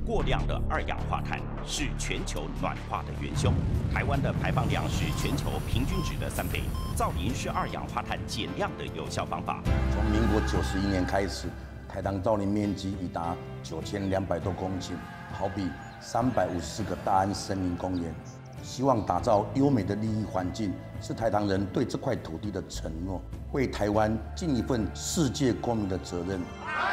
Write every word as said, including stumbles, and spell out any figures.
过量的二氧化碳是全球暖化的元凶。台湾的排放量是全球平均值的三倍。造林是二氧化碳减量的有效方法。 从民国九十一年开始，台糖造林面积已达九千两百多公顷，好比三百五十四个大安森林公园。希望打造优美的利益环境，是台糖人对这块土地的承诺，为台湾尽一份世界公民的责任。